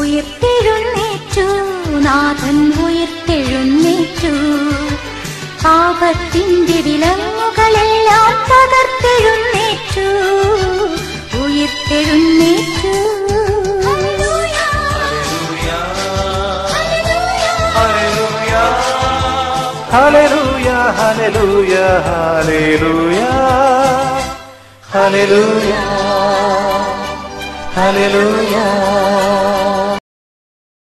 ഉയർത്തെഴുന്നേറ്റു, നാഥൻ ഉയർത്തെഴുന്നേറ്റു. പാപത്തിന്റെ വിലങ്ങുകളെല്ലാം തകർത്തെഴുന്നേറ്റു, ഉയർത്തെഴുന്നേറ്റു. ഹല്ലേലൂയ ഹല്ലേലൂയ ഹല്ലേലൂയ ഹല്ലേലൂയ ഹല്ലേലൂയ.